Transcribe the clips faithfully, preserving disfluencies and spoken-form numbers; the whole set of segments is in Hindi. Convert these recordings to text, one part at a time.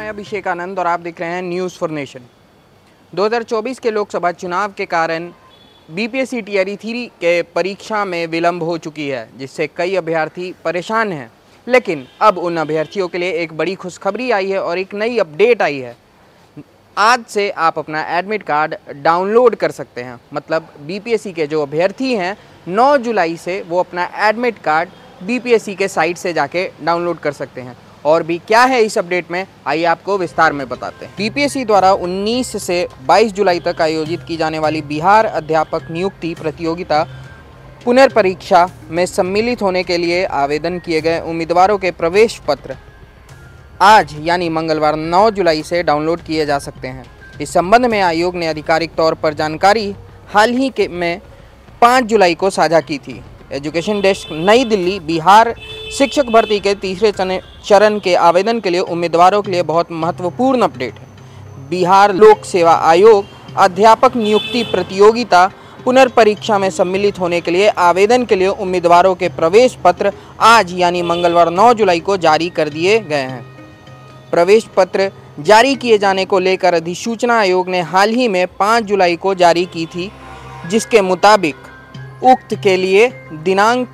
अभिषेक आनंद और आप देख रहे हैं न्यूज़ फॉर नेशन। दो हज़ार चौबीस के लोकसभा चुनाव के कारण बीपीएससी टीआरई थ्री के परीक्षा में विलंब हो चुकी है, जिससे कई अभ्यर्थी परेशान हैं। लेकिन अब उन अभ्यर्थियों के लिए एक बड़ी खुशखबरी आई है और एक नई अपडेट आई है। आज से आप अपना एडमिट कार्ड डाउनलोड कर सकते हैं। मतलब बीपीएससी के जो अभ्यर्थी हैं नौ जुलाई से वो अपना एडमिट कार्ड बीपीएससी के साइट से जाके डाउनलोड कर सकते हैं। और भी क्या है इस अपडेट में, आइए आपको विस्तार में बताते हैं। बीपीएससी द्वारा उन्नीस से बाईस जुलाई तक आयोजित की जाने वाली बिहार अध्यापक नियुक्ति प्रतियोगिता पुनर्परीक्षा में सम्मिलित होने के लिए आवेदन किए गए उम्मीदवारों के प्रवेश पत्र आज यानी मंगलवार नौ जुलाई से डाउनलोड किए जा सकते हैं। इस संबंध में आयोग ने आधिकारिक तौर पर जानकारी हाल ही के में पाँच जुलाई को साझा की थी। एजुकेशन डेस्क, नई दिल्ली। बिहार शिक्षक भर्ती के तीसरे चरण के आवेदन के लिए उम्मीदवारों के लिए बहुत महत्वपूर्ण अपडेट है। बिहार लोक सेवा आयोग अध्यापक नियुक्ति प्रतियोगिता पुनर्परीक्षा में सम्मिलित होने के लिए आवेदन के लिए उम्मीदवारों के प्रवेश पत्र आज यानी मंगलवार नौ जुलाई को जारी कर दिए गए हैं। प्रवेश पत्र जारी किए जाने को लेकर अधिसूचना आयोग ने हाल ही में पाँच जुलाई को जारी की थी, जिसके मुताबिक उक्त के लिए दिनांक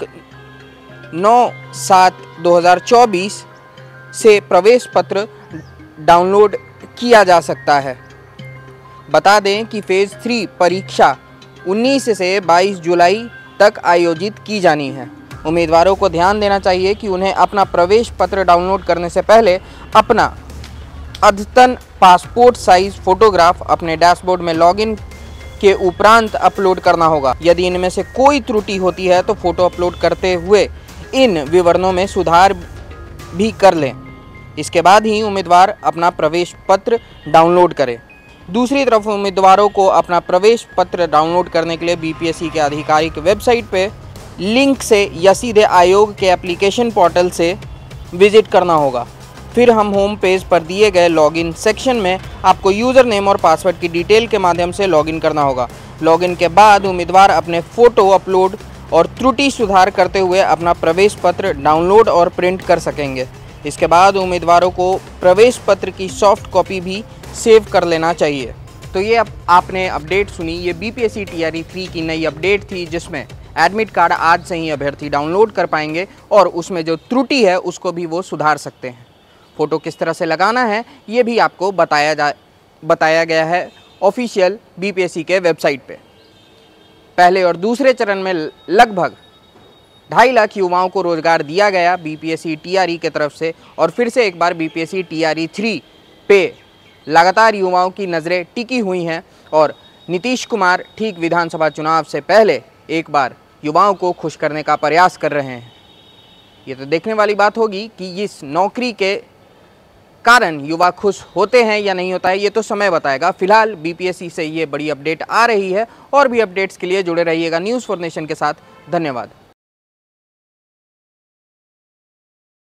नौ सात दो हज़ार चौबीस से प्रवेश पत्र डाउनलोड किया जा सकता है। बता दें कि फेज़ थ्री परीक्षा उन्नीस से बाईस जुलाई तक आयोजित की जानी है। उम्मीदवारों को ध्यान देना चाहिए कि उन्हें अपना प्रवेश पत्र डाउनलोड करने से पहले अपना अद्यतन पासपोर्ट साइज फोटोग्राफ अपने डैशबोर्ड में लॉगिन के उपरांत अपलोड करना होगा। यदि इनमें से कोई त्रुटि होती है तो फोटो अपलोड करते हुए इन विवरणों में सुधार भी कर लें। इसके बाद ही उम्मीदवार अपना प्रवेश पत्र डाउनलोड करें। दूसरी तरफ उम्मीदवारों को अपना प्रवेश पत्र डाउनलोड करने के लिए बीपीएससी के आधिकारिक वेबसाइट पे लिंक से या सीधे आयोग के एप्लीकेशन पोर्टल से विजिट करना होगा। फिर हम होम पेज पर दिए गए लॉगिन सेक्शन में आपको यूज़र नेम और पासवर्ड की डिटेल के माध्यम से लॉगिन करना होगा। लॉगिन के बाद उम्मीदवार अपने फ़ोटो अपलोड और त्रुटि सुधार करते हुए अपना प्रवेश पत्र डाउनलोड और प्रिंट कर सकेंगे। इसके बाद उम्मीदवारों को प्रवेश पत्र की सॉफ्ट कॉपी भी सेव कर लेना चाहिए। तो ये अब आपने अपडेट सुनी। ये बीपीएससी टीआरई थ्री की नई अपडेट थी, जिसमें एडमिट कार्ड आज से ही अभ्यर्थी डाउनलोड कर पाएंगे और उसमें जो त्रुटि है उसको भी वो सुधार सकते हैं। फ़ोटो किस तरह से लगाना है ये भी आपको बताया जा बताया गया है ऑफिशियल बीपीएससी के वेबसाइट पे। पहले और दूसरे चरण में लगभग ढाई लाख युवाओं को रोजगार दिया गया बीपीएससी टीआरई की तरफ से, और फिर से एक बार बीपीएससी टीआरई थ्री पे लगातार युवाओं की नज़रें टिकी हुई हैं और नीतीश कुमार ठीक विधानसभा चुनाव से पहले एक बार युवाओं को खुश करने का प्रयास कर रहे हैं। ये तो देखने वाली बात होगी कि इस नौकरी के कारण युवा खुश होते हैं या नहीं होता है, ये तो समय बताएगा। फिलहाल बीपीएससी से ये बड़ी अपडेट आ रही है और भी अपडेट्स के लिए जुड़े रहिएगा न्यूज़ फॉर नेशन के साथ। धन्यवाद।